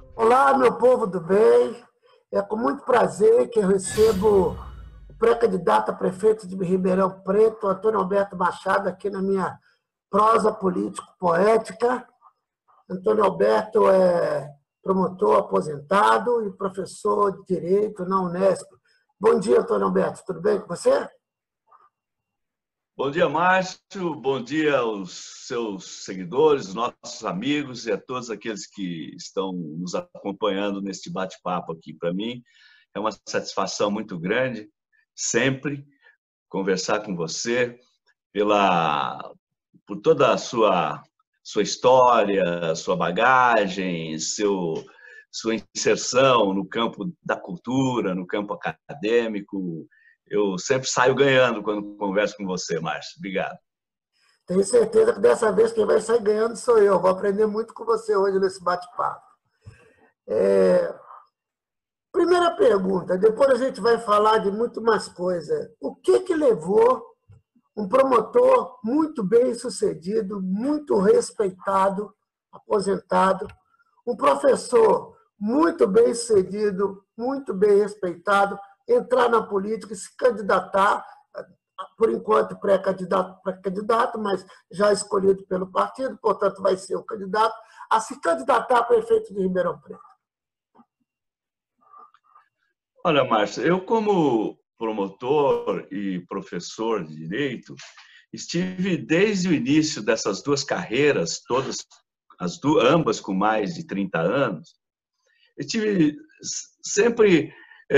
Olá, meu povo do bem. É com muito prazer que eu recebo o pré-candidato a prefeito de Ribeirão Preto, Antônio Alberto Machado, aqui na minha prosa político-poética. Antônio Alberto é promotor aposentado e professor de Direito na Unesp. Bom dia, Antônio Alberto. Tudo bem com você? Bom dia, Márcio. Bom dia aos seus seguidores, nossos amigos e a todos aqueles que estão nos acompanhando neste bate-papo aqui. Para mim, é uma satisfação muito grande, sempre, conversar com você por toda a sua história, sua bagagem, sua inserção no campo da cultura, no campo acadêmico. Eu sempre saio ganhando quando converso com você, Márcio. Obrigado. Tenho certeza que dessa vez quem vai sair ganhando sou eu. Vou aprender muito com você hoje nesse bate-papo. Primeira pergunta, depois a gente vai falar de muito mais coisa. O que levou um promotor muito bem sucedido, muito respeitado, aposentado, um professor muito bem sucedido, muito bem respeitado, entrar na política e se candidatar, por enquanto pré-candidato, mas já escolhido pelo partido, portanto vai ser o candidato, a se candidatar a prefeito de Ribeirão Preto? Olha, Márcio, eu como promotor e professor de Direito, estive desde o início dessas duas carreiras, todas, ambas com mais de 30 anos, eu estive sempre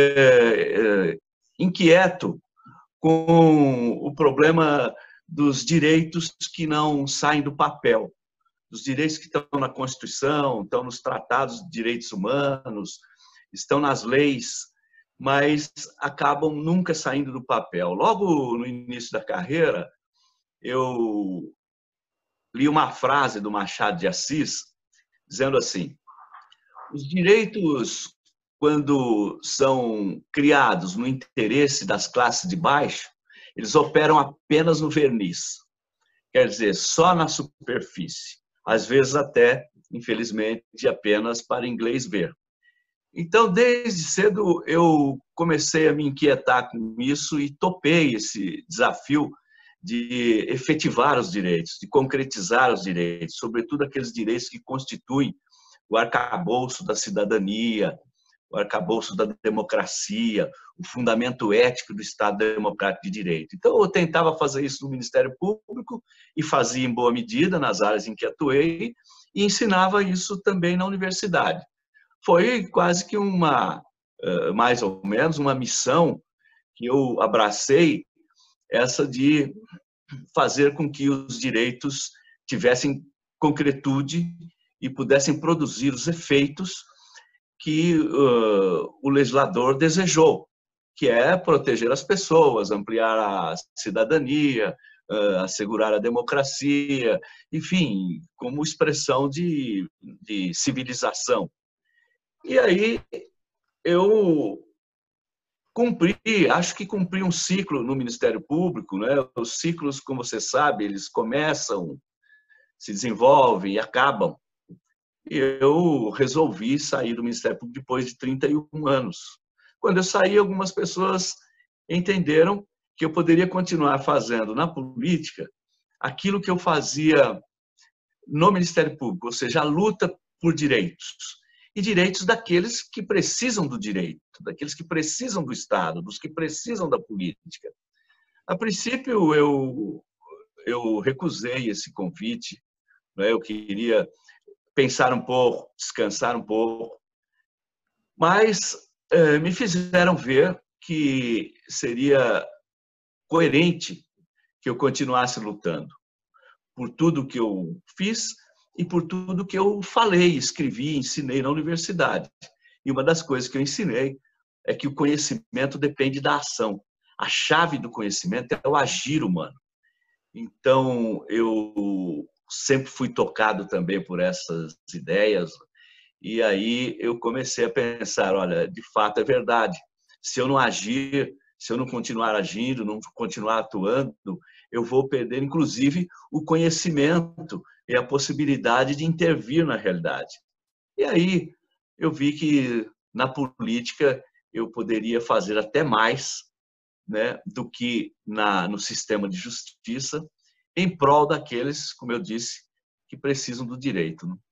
inquieto com o problema dos direitos que não saem do papel, dos direitos que estão na Constituição, estão nos tratados de direitos humanos, estão nas leis, mas acabam nunca saindo do papel. Logo no início da carreira, eu li uma frase do Machado de Assis, dizendo assim: os direitos, quando são criados no interesse das classes de baixo, eles operam apenas no verniz, quer dizer, só na superfície, às vezes até, infelizmente, apenas para inglês ver. Então, desde cedo, eu comecei a me inquietar com isso e topei esse desafio de efetivar os direitos, de concretizar os direitos, sobretudo aqueles direitos que constituem o arcabouço da cidadania, o arcabouço da democracia, o fundamento ético do Estado Democrático de Direito. Então, eu tentava fazer isso no Ministério Público e fazia em boa medida nas áreas em que atuei e ensinava isso também na universidade. Foi quase que mais ou menos, uma missão que eu abracei, essa de fazer com que os direitos tivessem concretude e pudessem produzir os efeitos que o legislador desejou, que é proteger as pessoas, ampliar a cidadania, assegurar a democracia, enfim, como expressão de civilização. E aí eu acho que cumpri um ciclo no Ministério Público, né? Os ciclos, como você sabe, eles começam, se desenvolvem e acabam. E eu resolvi sair do Ministério Público depois de 31 anos. Quando eu saí, algumas pessoas entenderam que eu poderia continuar fazendo na política aquilo que eu fazia no Ministério Público, ou seja, a luta por direitos. E direitos daqueles que precisam do direito, daqueles que precisam do Estado, dos que precisam da política. A princípio, eu recusei esse convite, né? Eu queria pensar um pouco, descansar um pouco, mas me fizeram ver que seria coerente que eu continuasse lutando por tudo que eu fiz e por tudo que eu falei, escrevi, ensinei na universidade. E uma das coisas que eu ensinei é que o conhecimento depende da ação. A chave do conhecimento é o agir humano. Então, eu sempre fui tocado também por essas ideias, e aí eu comecei a pensar, olha, de fato é verdade, se eu não agir, se eu não continuar agindo, não continuar atuando, eu vou perder, inclusive, o conhecimento e a possibilidade de intervir na realidade. E aí eu vi que na política eu poderia fazer até mais, né, do que no sistema de justiça, em prol daqueles, como eu disse, que precisam do direito. Né?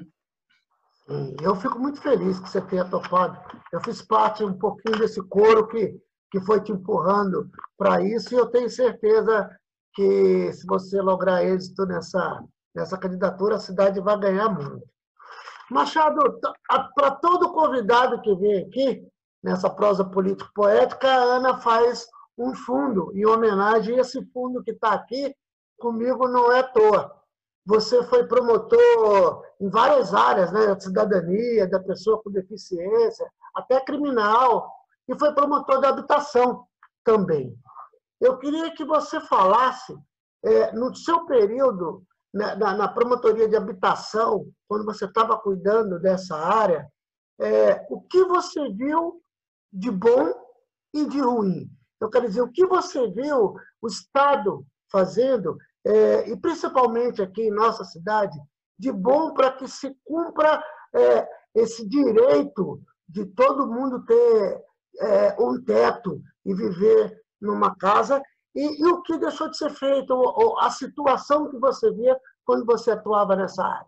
Eu fico muito feliz que você tenha topado. Eu fiz parte um pouquinho desse coro que foi te empurrando para isso, e eu tenho certeza que, se você lograr êxito nessa candidatura, a cidade vai ganhar muito. Machado, para todo convidado que vem aqui, nessa prosa político-poética, a Ana faz um fundo em homenagem, e esse fundo que está aqui comigo não é à toa. Você foi promotor em várias áreas, né? Da cidadania, da pessoa com deficiência, até criminal, e foi promotor da habitação também. Eu queria que você falasse, no seu período na promotoria de habitação, quando você estava cuidando dessa área, o que você viu de bom e de ruim? Eu quero dizer, o que você viu o Estado fazendo, e principalmente aqui em nossa cidade, de bom para que se cumpra esse direito de todo mundo ter um teto e viver numa casa, e o que deixou de ser feito, ou a situação que você via quando você atuava nessa área?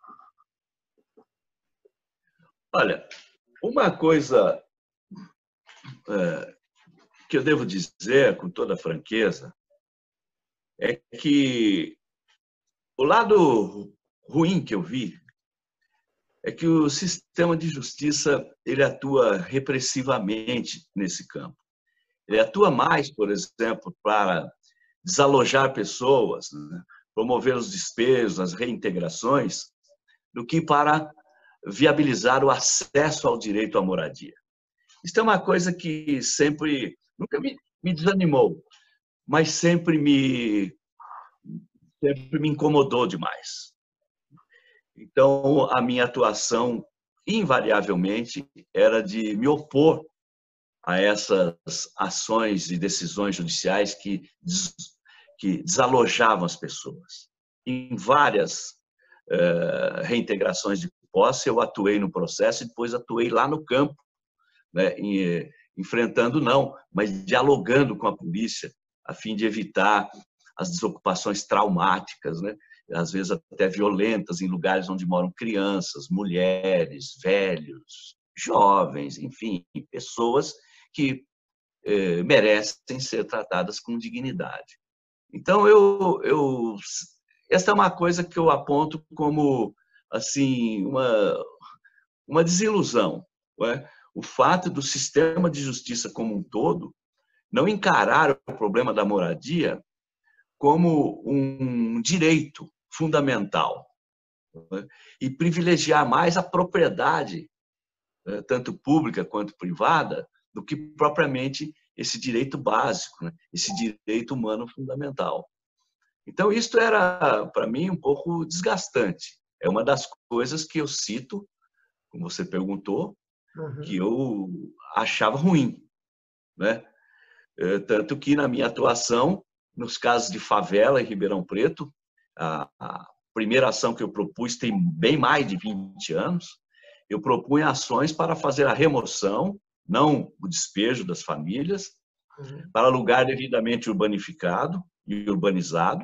Olha, uma coisa que eu devo dizer com toda franqueza é que o lado ruim que eu vi é que o sistema de justiça ele atua repressivamente nesse campo. Ele atua mais, por exemplo, para desalojar pessoas, né? Promover os despejos, as reintegrações, do que para viabilizar o acesso ao direito à moradia. Isso é uma coisa que nunca me desanimou, mas sempre me incomodou demais. Então, a minha atuação, invariavelmente, era de me opor a essas ações e decisões judiciais que desalojavam as pessoas. Em várias reintegrações de posse, eu atuei no processo e depois atuei lá no campo, né, enfrentando não, mas dialogando com a polícia, a fim de evitar as desocupações traumáticas, né, às vezes até violentas, em lugares onde moram crianças, mulheres, velhos, jovens, enfim, pessoas que merecem ser tratadas com dignidade. Então, esta é uma coisa que eu aponto como assim uma desilusão, não é? O fato do sistema de justiça como um todo não encarar o problema da moradia como um direito fundamental, não é? E privilegiar mais a propriedade, tanto pública quanto privada, do que propriamente esse direito básico, né? Esse direito humano fundamental. Então, isso era, para mim, um pouco desgastante. É uma das coisas que eu cito, como você perguntou, que eu achava ruim, né? Tanto que, na minha atuação, nos casos de favela em Ribeirão Preto, a primeira ação que eu propus tem bem mais de 20 anos, eu propunha ações para fazer a remoção, não o despejo das famílias, para lugar devidamente urbanificado e urbanizado,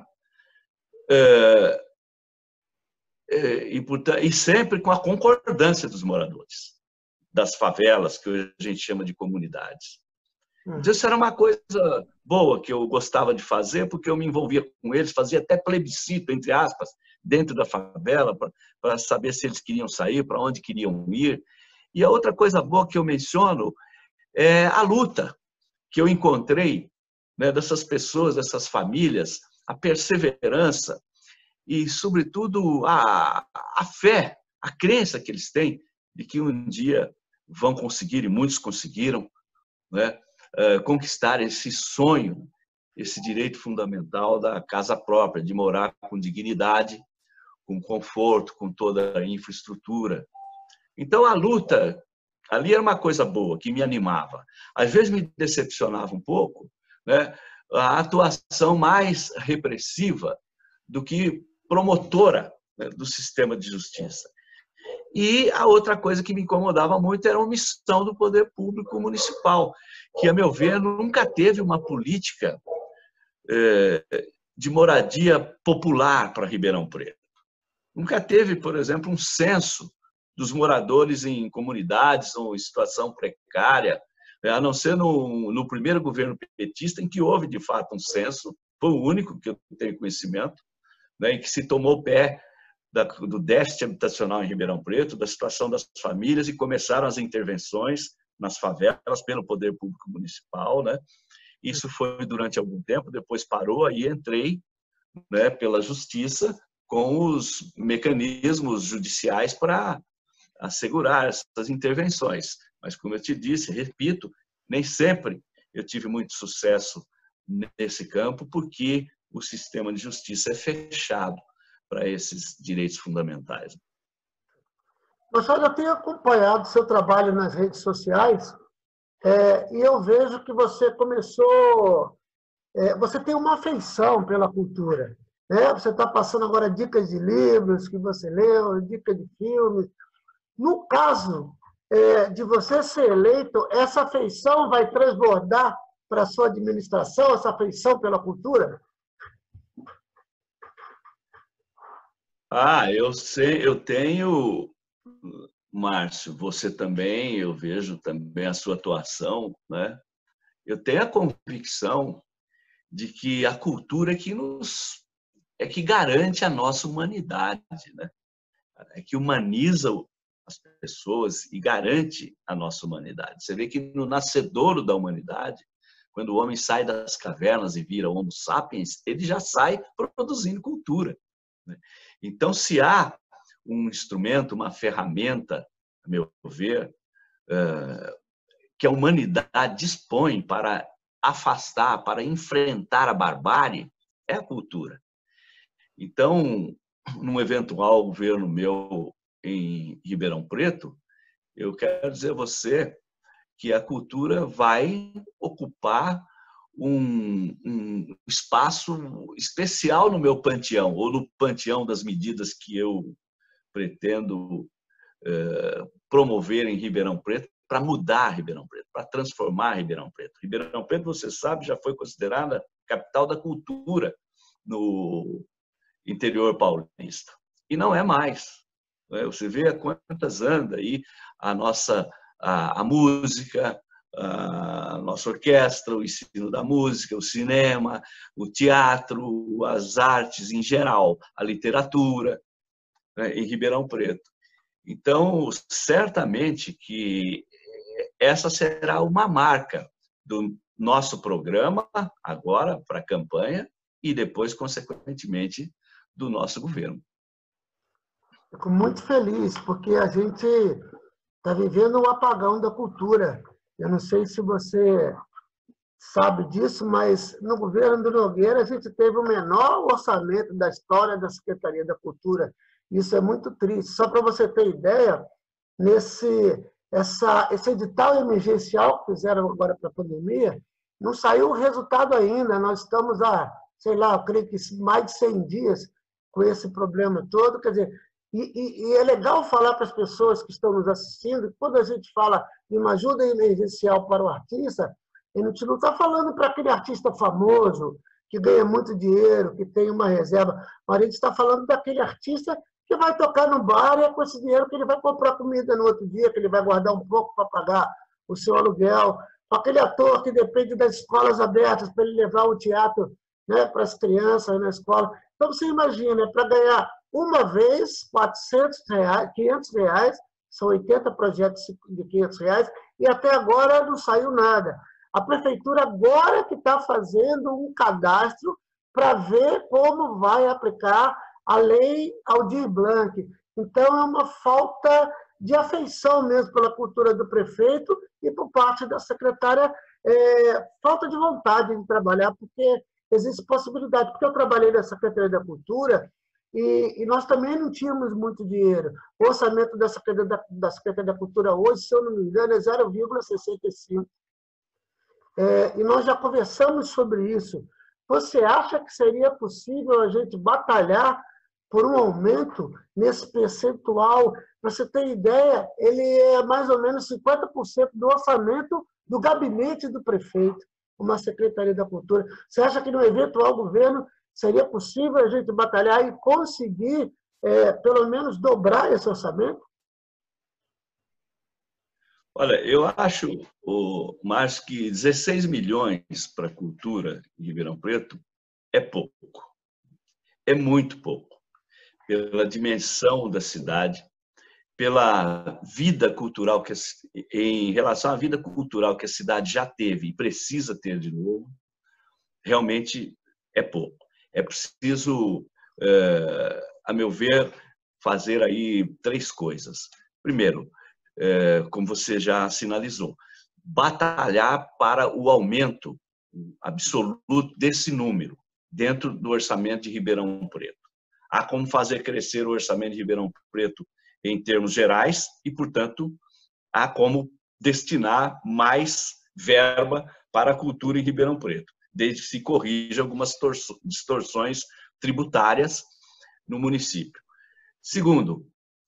e sempre com a concordância dos moradores, das favelas, que hoje a gente chama de comunidades. Então, isso era uma coisa boa que eu gostava de fazer, porque eu me envolvia com eles, fazia até plebiscito, entre aspas, dentro da favela, para saber se eles queriam sair, para onde queriam ir. E a outra coisa boa que eu menciono é a luta que eu encontrei, né, dessas pessoas, dessas famílias, a perseverança e, sobretudo, a fé, a crença que eles têm de que um dia vão conseguir, e muitos conseguiram, né, conquistar esse sonho, esse direito fundamental da casa própria, de morar com dignidade, com conforto, com toda a infraestrutura. Então, a luta ali era uma coisa boa, que me animava. Às vezes me decepcionava um pouco, né, a atuação mais repressiva do que promotora, né, do sistema de justiça. E a outra coisa que me incomodava muito era a omissão do poder público municipal, que, a meu ver, nunca teve uma política de moradia popular para Ribeirão Preto. Nunca teve, por exemplo, um censo dos moradores em comunidades ou em situação precária, a não ser no primeiro governo petista, em que houve, de fato, um censo, foi o único que eu tenho conhecimento, né, em que se tomou pé do déficit habitacional em Ribeirão Preto, da situação das famílias, e começaram as intervenções nas favelas pelo poder público municipal, né? Isso foi durante algum tempo, depois parou, aí entrei, né, pela justiça com os mecanismos judiciais para assegurar essas intervenções. Mas, como eu te disse, repito, nem sempre eu tive muito sucesso nesse campo, porque o sistema de justiça é fechado para esses direitos fundamentais. Professor, eu tenho acompanhado seu trabalho nas redes sociais e eu vejo que você começou... você tem uma afeição pela cultura. Né? Você está passando agora dicas de livros que você leu, dicas de filmes. No caso de você ser eleito, essa afeição vai transbordar para a sua administração, essa afeição pela cultura? Eu sei, eu tenho, Márcio, você também, eu vejo também a sua atuação, né? Eu tenho a convicção de que a cultura é que garante a nossa humanidade, né? É que humaniza as pessoas e garante a nossa humanidade. Você vê que no nascedouro da humanidade, quando o homem sai das cavernas e vira Homo sapiens, ele já sai produzindo cultura, né? Então, se há um instrumento, uma ferramenta, a meu ver, que a humanidade dispõe para afastar, para enfrentar a barbárie, é a cultura. Então, num eventual governo meu em Ribeirão Preto, eu quero dizer a você que a cultura vai ocupar um espaço especial no meu panteão, ou no panteão das medidas que eu pretendo promover em Ribeirão Preto, para mudar Ribeirão Preto, para transformar Ribeirão Preto. Ribeirão Preto, você sabe, já foi considerada capital da cultura no interior paulista. E não é mais. Você vê a quantas anda aí a música, a nossa orquestra, o ensino da música, o cinema, o teatro, as artes em geral, a literatura, né, em Ribeirão Preto. Então, certamente que essa será uma marca do nosso programa, agora para a campanha, e depois, consequentemente, do nosso governo. Fico muito feliz, porque a gente está vivendo um apagão da cultura. Eu não sei se você sabe disso, mas no governo do Nogueira a gente teve o menor orçamento da história da Secretaria da Cultura. Isso é muito triste. Só para você ter ideia, esse edital emergencial que fizeram agora para a pandemia, não saiu o resultado ainda. Nós estamos sei lá, eu creio que mais de 100 dias com esse problema todo. Quer dizer, e é legal falar para as pessoas que estão nos assistindo, quando a gente fala de uma ajuda emergencial para o artista, a gente não está falando para aquele artista famoso, que ganha muito dinheiro, que tem uma reserva, mas a gente está falando daquele artista que vai tocar no bar e é com esse dinheiro que ele vai comprar comida no outro dia, que ele vai guardar um pouco para pagar o seu aluguel, aquele ator que depende das escolas abertas para ele levar o teatro, né, para as crianças na escola. Então, você imagina, para ganhar uma vez R$400, R$500, são 80 projetos de R$500, e até agora não saiu nada. A prefeitura agora que está fazendo um cadastro para ver como vai aplicar a lei Aldir Blanc. Então, é uma falta de afeição mesmo pela cultura do prefeito e por parte da secretária, falta de vontade de trabalhar, porque existe possibilidade. Porque eu trabalhei na Secretaria da Cultura e nós também não tínhamos muito dinheiro. O orçamento da Secretaria da Cultura hoje, se eu não me engano, é 0,65. E nós já conversamos sobre isso. Você acha que seria possível a gente batalhar por um aumento nesse percentual. Para você ter ideia, ele é mais ou menos 50% do orçamento do gabinete do prefeito, uma Secretaria da Cultura. Você acha que no eventual governo seria possível a gente batalhar e conseguir, pelo menos, dobrar esse orçamento? Olha, eu acho, Márcio, que 16 milhões para a cultura em Ribeirão Preto é pouco. É muito pouco. Pela dimensão da cidade, pela vida cultural, em relação à vida cultural que a cidade já teve e precisa ter de novo, realmente é pouco. É preciso, a meu ver, fazer aí 3 coisas. Primeiro, como você já sinalizou, batalhar para o aumento absoluto desse número dentro do orçamento de Ribeirão Preto. Há como fazer crescer o orçamento de Ribeirão Preto em termos gerais e, portanto, há como destinar mais verba para a cultura em Ribeirão Preto, desde que se corrija algumas distorções tributárias no município. Segundo,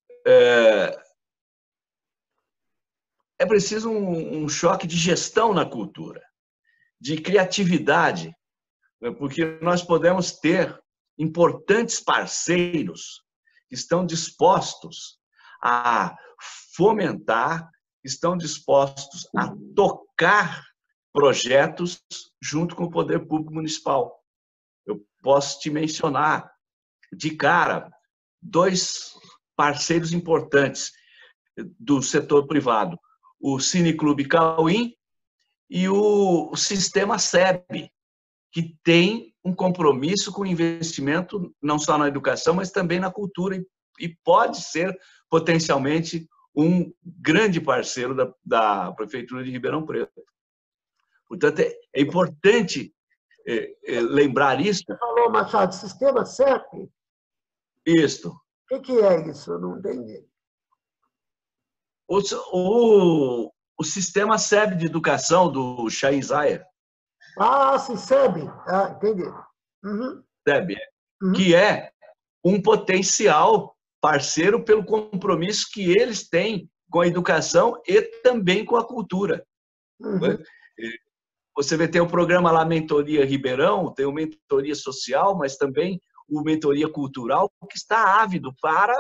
é preciso um choque de gestão na cultura, de criatividade, porque nós podemos ter importantes parceiros que estão dispostos a fomentar, estão dispostos a tocar projetos junto com o poder público municipal. Eu posso te mencionar, de cara, 2 parceiros importantes do setor privado, o Cineclube Cauim e o Sistema SEB, que tem um compromisso com o investimento não só na educação, mas também na cultura e pode ser potencialmente um grande parceiro da Prefeitura de Ribeirão Preto. Portanto, é importante lembrar isso. Você falou, Machado, Sistema SEP? Isso. O que é isso? Eu não entendi. O Sistema SEB de Educação do Chaim Zaya. Sim, SEB. Entendi. Uhum. SEB, que é um potencial parceiro pelo compromisso que eles têm com a educação e também com a cultura. Uhum. Você vê, tem o programa lá Mentoria Ribeirão, tem o Mentoria Social, mas também o Mentoria Cultural, que está ávido para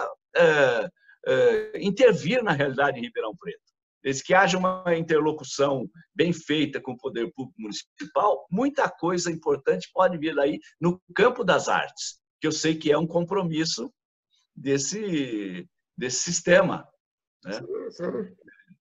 intervir na realidade de Ribeirão Preto. Desde que haja uma interlocução bem feita com o poder público municipal, muita coisa importante pode vir daí no campo das artes, que eu sei que é um compromisso desse sistema. Né? Sim, sim.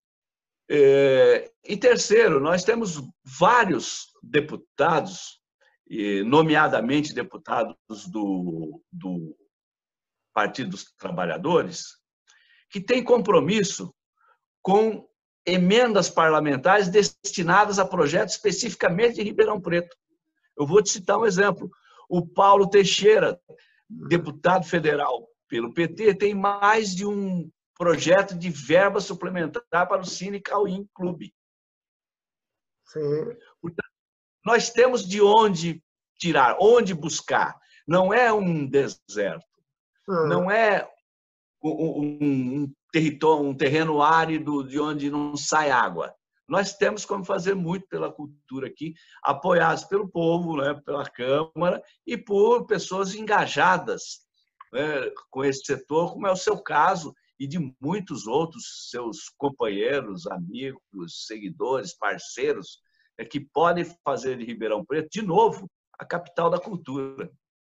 E terceiro, nós temos vários deputados, nomeadamente deputados do Partido dos Trabalhadores, que têm compromisso com emendas parlamentares destinadas a projetos especificamente de Ribeirão Preto. Eu vou te citar um exemplo. O Paulo Teixeira, deputado federal pelo PT, tem mais de um projeto de verba suplementar para o Cine Cauim Clube. Sim. Portanto, nós temos de onde tirar, onde buscar. Não é um deserto, não é um terreno árido de onde não sai água. Nós temos como fazer muito pela cultura aqui, apoiados pelo povo, né, pela Câmara e por pessoas engajadas, né, com esse setor, como é o seu caso e de muitos outros seus companheiros, amigos, seguidores, parceiros, que podem fazer de Ribeirão Preto, de novo, a capital da cultura.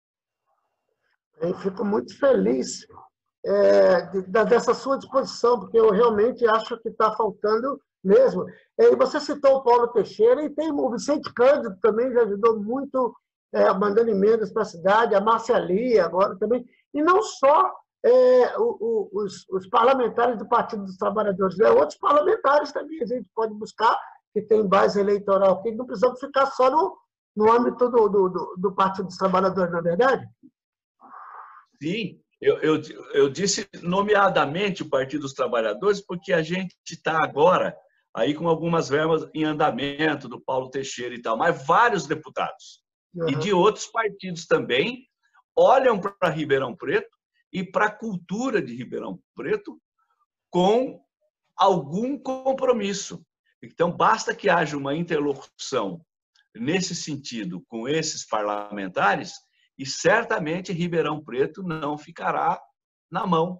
Eu fico muito feliz dessa sua disposição, porque eu realmente acho que está faltando mesmo. E você citou o Paulo Teixeira, e tem o Vicente Cândido também, já ajudou muito, mandando emendas para a cidade, a Márcia Lia agora também, e não só os parlamentares do Partido dos Trabalhadores, né? Outros parlamentares também a gente pode buscar, que tem base eleitoral, que não precisamos ficar só no âmbito do Partido dos Trabalhadores, não é verdade? Sim, eu disse nomeadamente o Partido dos Trabalhadores, porque a gente está agora aí com algumas verbas em andamento do Paulo Teixeira e tal, mas vários deputados e de outros partidos também olham para Ribeirão Preto e para a cultura de Ribeirão Preto com algum compromisso. Então, basta que haja uma interlocução nesse sentido com esses parlamentares e certamente Ribeirão Preto não ficará na mão.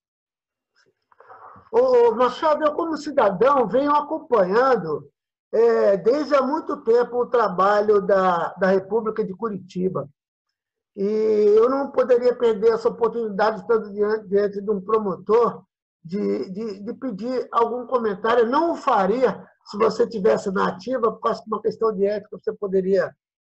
Machado, eu como cidadão venho acompanhando desde há muito tempo o trabalho da República de Curitiba. E eu não poderia perder essa oportunidade, estando diante de um promotor, de pedir algum comentário. Eu não o faria se você tivesse na ativa, por causa de uma questão de ética, você poderia,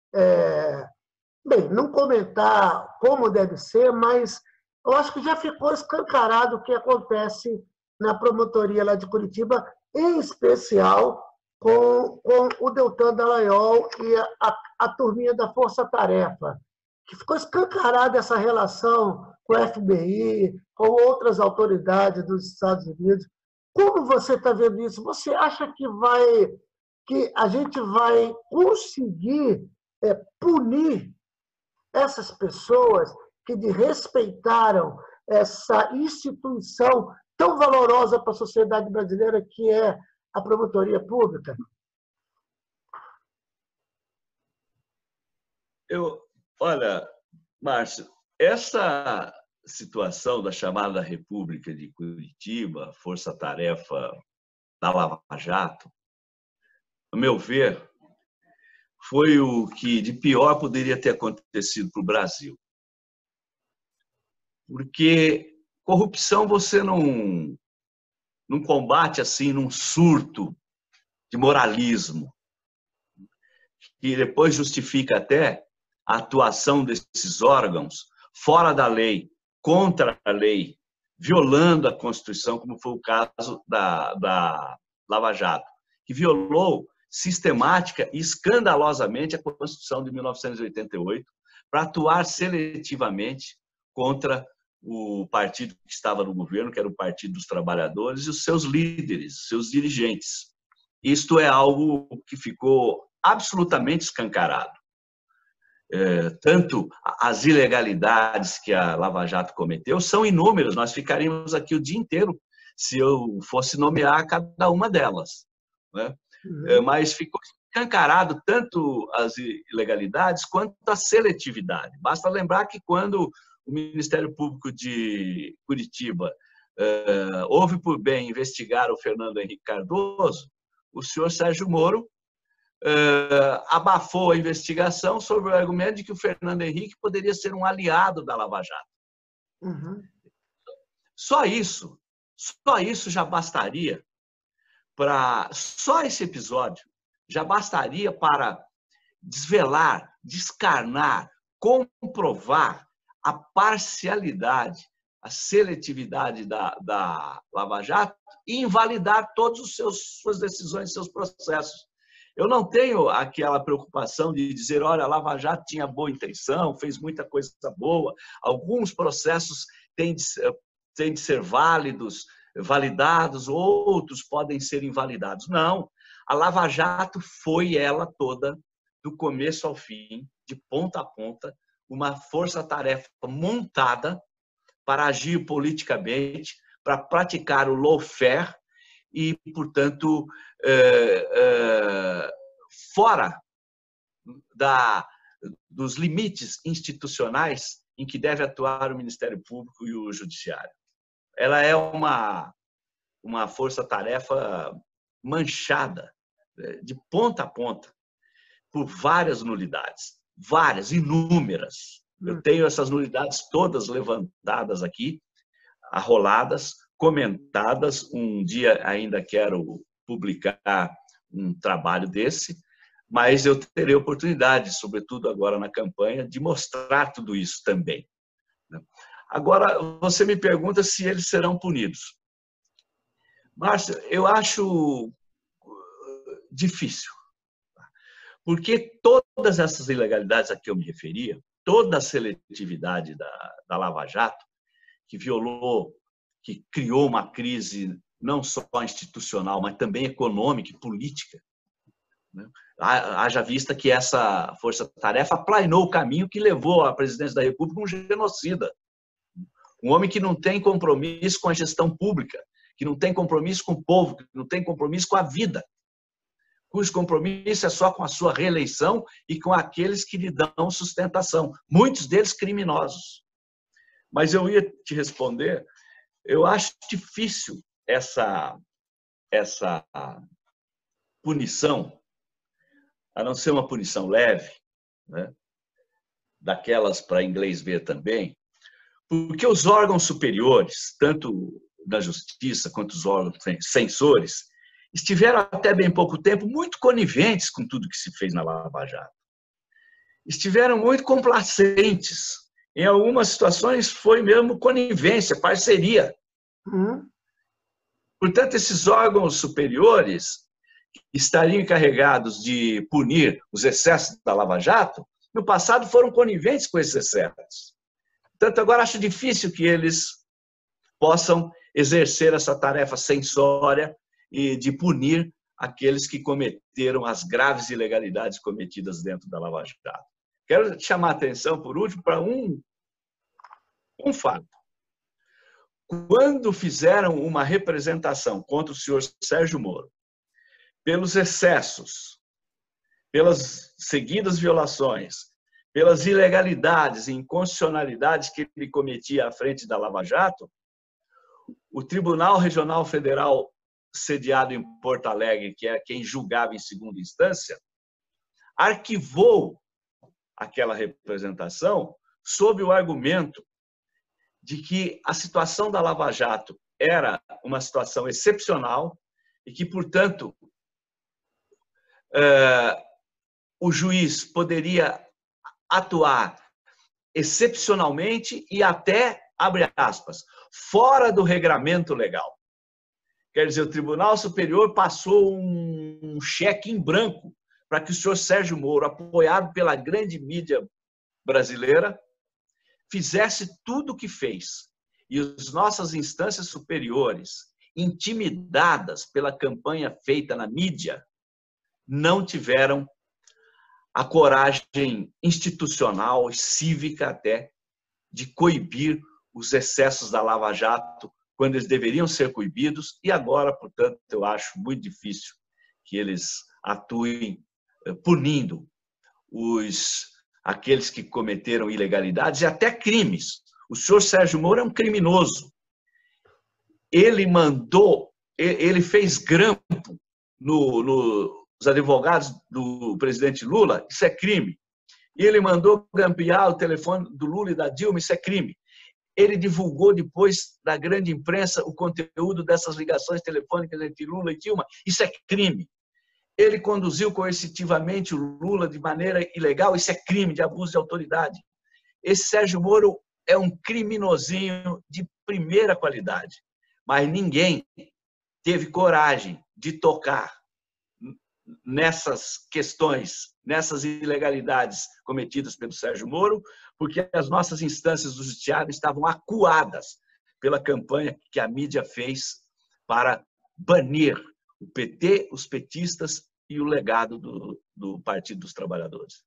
não comentar como deve ser, mas eu acho que já ficou escancarado o que acontece na promotoria lá de Curitiba, em especial com o Deltan Dallagnol e a turminha da Força Tarefa, que ficou escancarada essa relação com o FBI, com outras autoridades dos Estados Unidos. Como você está vendo isso? Você acha que a gente vai conseguir punir essas pessoas que desrespeitaram essa instituição tão valorosa para a sociedade brasileira que é a promotoria pública? Olha, Márcio, essa situação da chamada República de Curitiba, força-tarefa da Lava Jato, a meu ver, foi o que de pior poderia ter acontecido para o Brasil. Porque corrupção você não combate assim num surto de moralismo, que depois justifica até a atuação desses órgãos fora da lei, contra a lei, violando a Constituição, como foi o caso da Lava Jato, que violou sistemática e escandalosamente a Constituição de 1988 para atuar seletivamente contra o partido que estava no governo, que era o Partido dos Trabalhadores, e os seus líderes, seus dirigentes. Isto é algo que ficou absolutamente escancarado. Tanto as ilegalidades que a Lava Jato cometeu são inúmeras, nós ficaríamos aqui o dia inteiro se eu fosse nomear cada uma delas, né? Mas ficou escancarado tanto as ilegalidades quanto a seletividade. Basta lembrar que quando o Ministério Público de Curitiba houve por bem investigar o Fernando Henrique Cardoso, o senhor Sérgio Moro abafou a investigação sobre o argumento de que o Fernando Henrique poderia ser um aliado da Lava Jato. Uhum. Só isso já bastaria só esse episódio já bastaria para desvelar, descarnar, comprovar a parcialidade, a seletividade da Lava Jato e invalidar todas as suas decisões, seus processos. Eu não tenho aquela preocupação de dizer, olha, a Lava Jato tinha boa intenção, fez muita coisa boa, alguns processos têm de ser validados, outros podem ser invalidados. Não, a Lava Jato foi ela toda, do começo ao fim, de ponta a ponta, uma força-tarefa montada para agir politicamente, para praticar o lawfare e, portanto, fora dos limites institucionais em que deve atuar o Ministério Público e o Judiciário. Ela é uma força-tarefa manchada, de ponta a ponta, por várias nulidades, várias, inúmeras. Eu tenho essas nulidades todas levantadas aqui, arroladas, comentadas. Um dia ainda quero publicar um trabalho desse, mas eu terei oportunidade, sobretudo agora na campanha, de mostrar tudo isso também. Agora, você me pergunta se eles serão punidos. Márcio, eu acho difícil, porque todas essas ilegalidades a que eu me referia, toda a seletividade da Lava Jato, que violou, que criou uma crise não só institucional, mas também econômica e política, né? Haja vista que essa força-tarefa aplainou o caminho que levou à presidência da República um genocida. Um homem que não tem compromisso com a gestão pública, que não tem compromisso com o povo, que não tem compromisso com a vida, cujo compromisso é só com a sua reeleição e com aqueles que lhe dão sustentação, muitos deles criminosos. Mas eu ia te responder, eu acho difícil essa punição, a não ser uma punição leve, né? Daquelas para inglês ver também, porque os órgãos superiores, tanto da justiça quanto os órgãos censores, estiveram até bem pouco tempo muito coniventes com tudo que se fez na Lava Jato. Estiveram muito complacentes. Em algumas situações foi mesmo conivência, parceria. Portanto, esses órgãos superiores estariam encarregados de punir os excessos da Lava Jato, no passado foram coniventes com esses excessos. Portanto, agora acho difícil que eles possam exercer essa tarefa censória e de punir aqueles que cometeram as graves ilegalidades cometidas dentro da Lava Jato. Quero chamar a atenção, por último, para um fato. Quando fizeram uma representação contra o senhor Sérgio Moro, pelos excessos, pelas seguidas violações, pelas ilegalidades e inconstitucionalidades que ele cometia à frente da Lava Jato, o Tribunal Regional Federal, sediado em Porto Alegre, que é quem julgava em segunda instância, arquivou aquela representação sob o argumento de que a situação da Lava Jato era uma situação excepcional e que, portanto, o juiz poderia atuar excepcionalmente e até, abre aspas, fora do regramento legal. Quer dizer, o Tribunal Superior passou um cheque em branco para que o senhor Sérgio Moro, apoiado pela grande mídia brasileira, fizesse tudo o que fez. E as nossas instâncias superiores, intimidadas pela campanha feita na mídia, não tiveram a coragem institucional e cívica até de coibir os excessos da Lava Jato quando eles deveriam ser coibidos, e agora, portanto, eu acho muito difícil que eles atuem punindo aqueles que cometeram ilegalidades e até crimes. O senhor Sérgio Moro é um criminoso. Ele fez grampo nos advogados do presidente Lula, isso é crime. Ele mandou grampear o telefone do Lula e da Dilma, isso é crime. Ele divulgou depois da grande imprensa o conteúdo dessas ligações telefônicas entre Lula e Dilma, isso é crime. Ele conduziu coercitivamente o Lula de maneira ilegal, isso é crime de abuso de autoridade. Esse Sérgio Moro é um criminosinho de primeira qualidade, mas ninguém teve coragem de tocar nessas questões, nessas ilegalidades cometidas pelo Sérgio Moro, porque as nossas instâncias do judiciário estavam acuadas pela campanha que a mídia fez para banir o PT, os petistas e o legado do Partido dos Trabalhadores.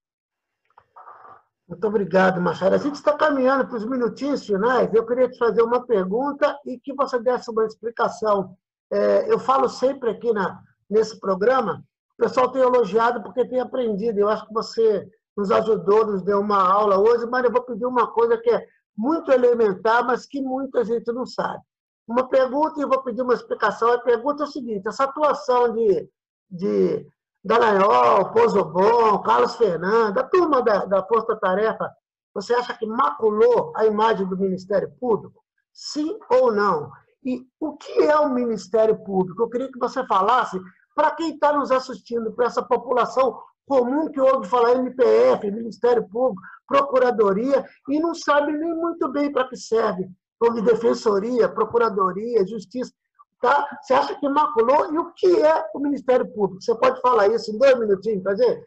Muito obrigado, Machado. A gente está caminhando para os minutinhos finais. Eu queria te fazer uma pergunta e que você desse uma explicação. Eu falo sempre aqui nesse programa, o pessoal tem elogiado porque tem aprendido. Eu acho que você nos ajudou, nos deu uma aula hoje, mas eu vou pedir uma coisa que é muito elementar, mas que muita gente não sabe. Uma pergunta e eu vou pedir uma explicação. A pergunta é o seguinte: essa atuação de Dallagnol, Pozzobon, Carlos Fernandes, a turma da Força Tarefa, você acha que maculou a imagem do Ministério Público? Sim ou não? E o que é o Ministério Público? Eu queria que você falasse para quem está nos assistindo, para essa população comum que ouve falar MPF, Ministério Público, Procuradoria, e não sabe nem muito bem para que serve. Houve Defensoria, Procuradoria, Justiça. Tá? Você acha que maculou? E o que é o Ministério Público? Você pode falar isso em 2 minutinhos, prazer?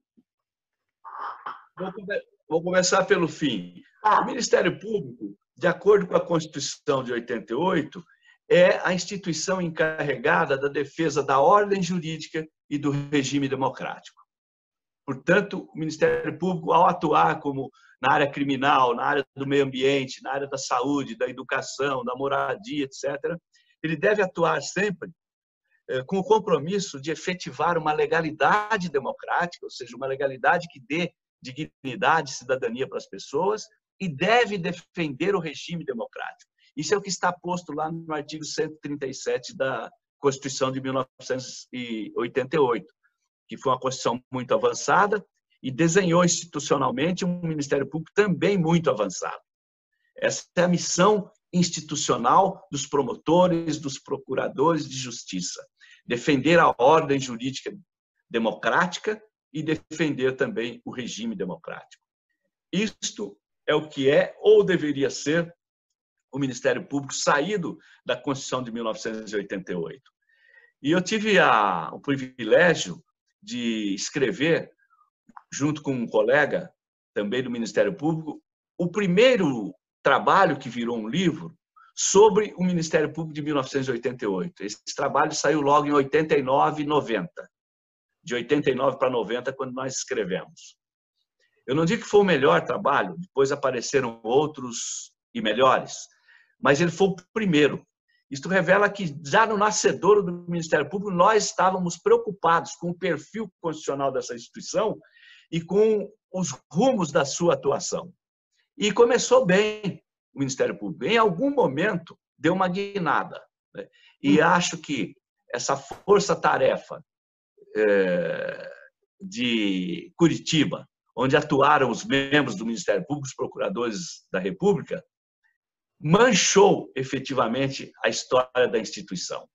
Vou começar pelo fim. O Ministério Público, de acordo com a Constituição de 88, é a instituição encarregada da defesa da ordem jurídica e do regime democrático. Portanto, o Ministério Público, ao atuar como na área criminal, na área do meio ambiente, na área da saúde, da educação, da moradia, etc., ele deve atuar sempre com o compromisso de efetivar uma legalidade democrática, ou seja, uma legalidade que dê dignidade e cidadania para as pessoas, e deve defender o regime democrático. Isso é o que está posto lá no artigo 137 da Constituição de 1988, que foi uma Constituição muito avançada e desenhou institucionalmente um Ministério Público também muito avançado. Essa é a missão institucional dos promotores, dos procuradores de justiça. Defender a ordem jurídica democrática e defender também o regime democrático. Isto é o que é ou deveria ser o Ministério Público saído da Constituição de 1988. E eu tive o privilégio de escrever, junto com um colega também do Ministério Público, o primeiro trabalho que virou um livro sobre o Ministério Público de 1988. Esse trabalho saiu logo em 89 e 90. De 89 para 90, quando nós escrevemos. Eu não digo que foi o melhor trabalho, depois apareceram outros e melhores, mas ele foi o primeiro. Isto revela que, já no nascedouro do Ministério Público, nós estávamos preocupados com o perfil constitucional dessa instituição e com os rumos da sua atuação. E começou bem o Ministério Público. Em algum momento, deu uma guinada, né? E acho que essa força-tarefa de Curitiba, onde atuaram os membros do Ministério Público, os procuradores da República, manchou efetivamente a história da instituição.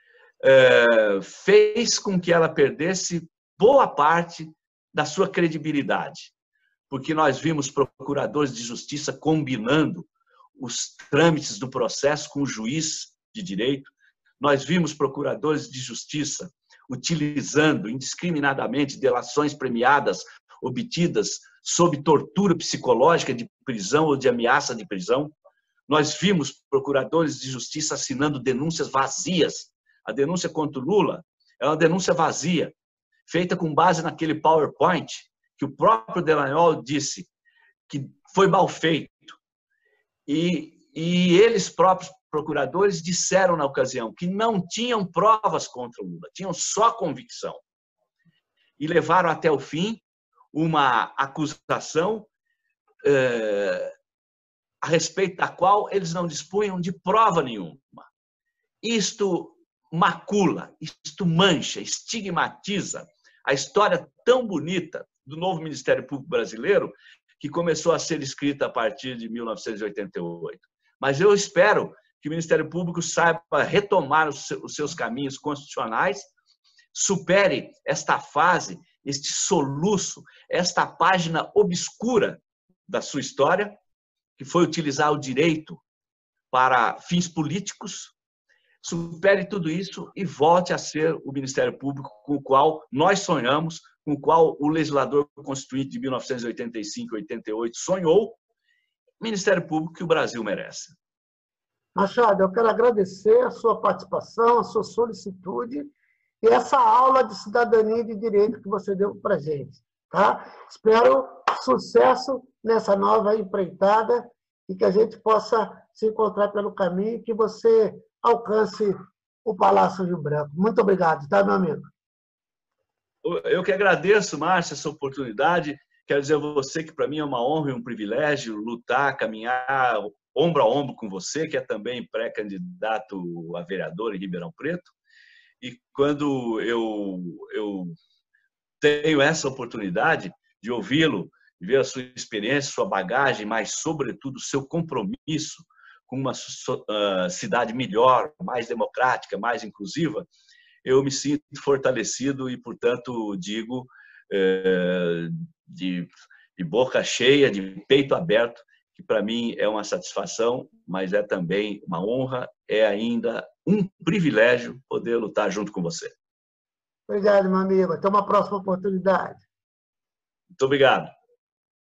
Fez com que ela perdesse boa parte da sua credibilidade, porque nós vimos procuradores de justiça combinando os trâmites do processo com o juiz de direito, nós vimos procuradores de justiça utilizando indiscriminadamente delações premiadas obtidas sob tortura psicológica de prisão ou de ameaça de prisão. Nós vimos procuradores de justiça assinando denúncias vazias. A denúncia contra o Lula é uma denúncia vazia, feita com base naquele PowerPoint que o próprio Dallagnol disse que foi mal feito. E eles próprios, procuradores, disseram na ocasião que não tinham provas contra o Lula, tinham só convicção. E levaram até o fim uma acusação a respeito da qual eles não dispunham de prova nenhuma. Isto macula, isto mancha, estigmatiza a história tão bonita do novo Ministério Público brasileiro, que começou a ser escrita a partir de 1988. Mas eu espero que o Ministério Público saiba retomar os seus caminhos constitucionais, supere esta fase, este soluço, esta página obscura da sua história, que foi utilizar o direito para fins políticos, supere tudo isso e volte a ser o Ministério Público com o qual nós sonhamos, com o qual o legislador constituinte de 1985 e 88 sonhou, o Ministério Público que o Brasil merece. Machado, eu quero agradecer a sua participação, a sua solicitude e essa aula de cidadania e de direito que você deu para a gente. Tá? Espero sucesso nessa nova empreitada e que a gente possa se encontrar pelo caminho e que você alcance o Palácio Rio Branco. Muito obrigado, tá, meu amigo? Eu que agradeço, Márcia, essa oportunidade. Quero dizer a você que para mim é uma honra e um privilégio lutar, caminhar ombro a ombro com você, que é também pré-candidato a vereador em Ribeirão Preto. E quando eu tenho essa oportunidade de ouvi-lo, de ver a sua experiência, sua bagagem, mas, sobretudo, o seu compromisso com uma cidade melhor, mais democrática, mais inclusiva, eu me sinto fortalecido e, portanto, digo de boca cheia, de peito aberto, que para mim é uma satisfação, mas é também uma honra, é ainda um privilégio poder lutar junto com você. Obrigado, meu amigo. Até uma próxima oportunidade. Muito obrigado.